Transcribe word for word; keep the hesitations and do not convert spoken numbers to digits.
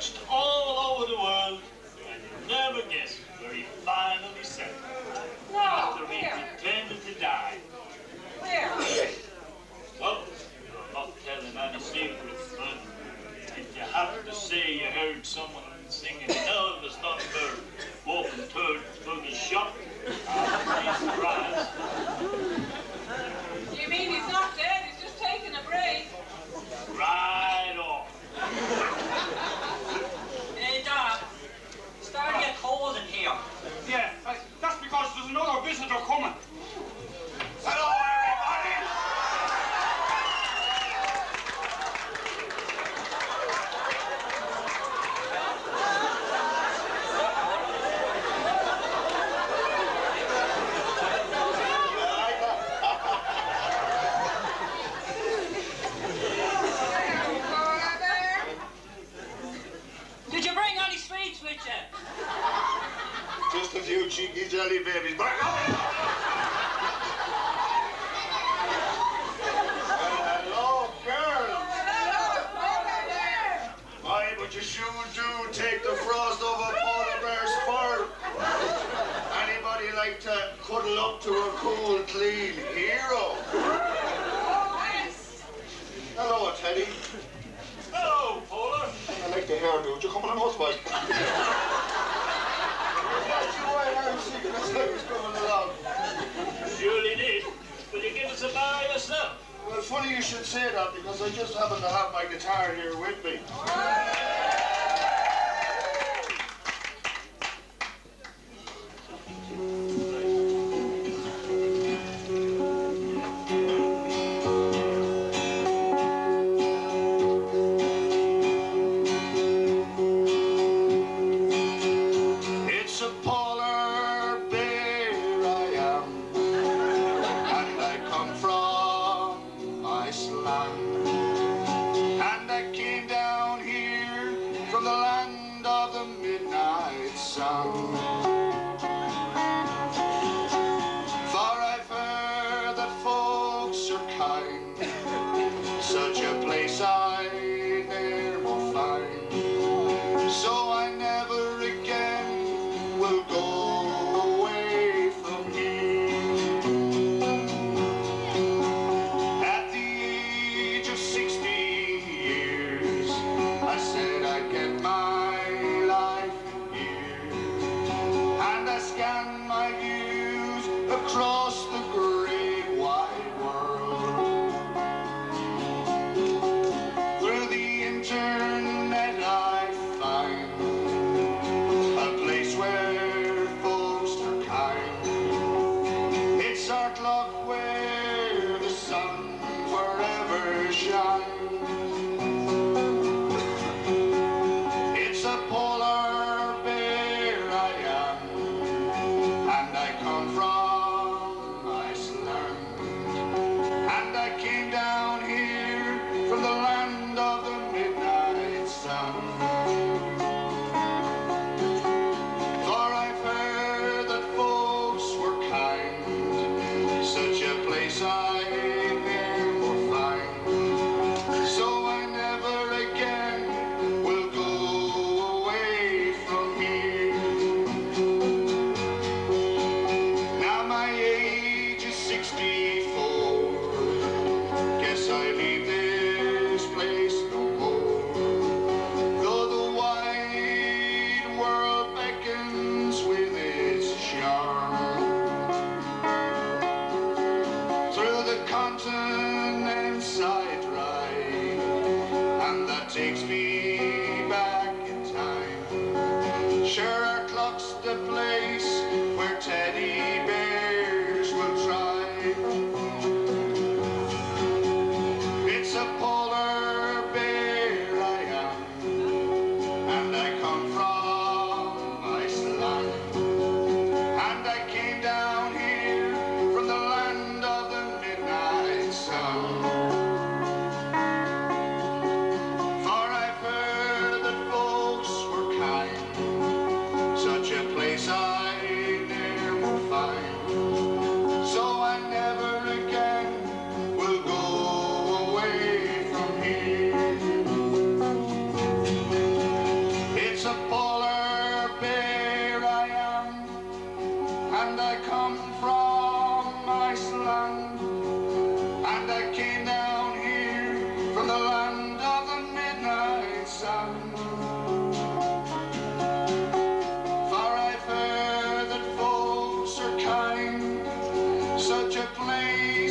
searched all over the world, and you'll never guess where he finally settled. No, after he where? pretended to die. Where? Well, I'm not telling any secrets, but if you happen to say you heard someone singing Elvis number walking towards Boogie's shop, I'll be surprised. You mean he's not dead? He's just taking a break. Right off. Hey, Doc. It's starting to get cold in here. Yeah, that's because there's another visitor coming. Hello, everybody! Did you bring any sweets with you? Just a few cheeky jelly babies. But hello, girls. Why, but you sure do take the frost off a polar bear's fur. Anybody like to cuddle up to a cool, clean hero? Hello, Teddy. Hello, Polar. I like the hairdo. Would you come on a motorbike? That's how he's coming along. Surely did. Will you give us a bar yourself? Well, funny you should say that because I just happen to have my guitar here with me. It's a polar bear I am, and I come from Iceland, and I came down here from the land of the midnight sun. For I've heard that folks are kind, such a place I never find, so I never again will go away from here. At the age of sixty years, I said I'd get my life here, and I scanned my views across the great wide world. Through the internet I find a place where folks are kind. It's Ardclough where the sun forever shines. It's a polar bear I am, and I come from Iceland, and I came down here from the land of the midnight sun. For I've heard that folks were kind, such a place I never find, so I never again will go away such a plain